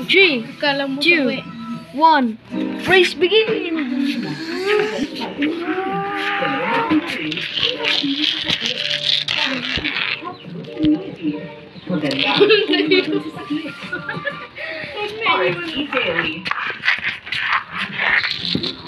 3, Kala mo 2, 1. Race begin! Daily.